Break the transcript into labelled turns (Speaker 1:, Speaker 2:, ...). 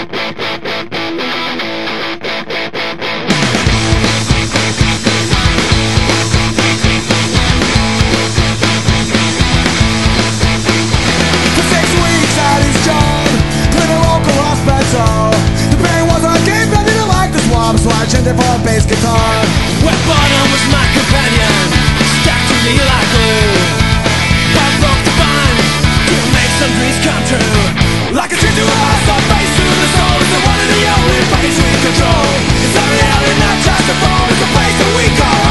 Speaker 1: For a bass guitar,
Speaker 2: Wet bottom was my companion, stuck to me like glue. I broke the bond to make some dreams come true. Like a dream to us, our face through the soul is the one and the only place we control. It's our reality, not just a phone. It's a place that we call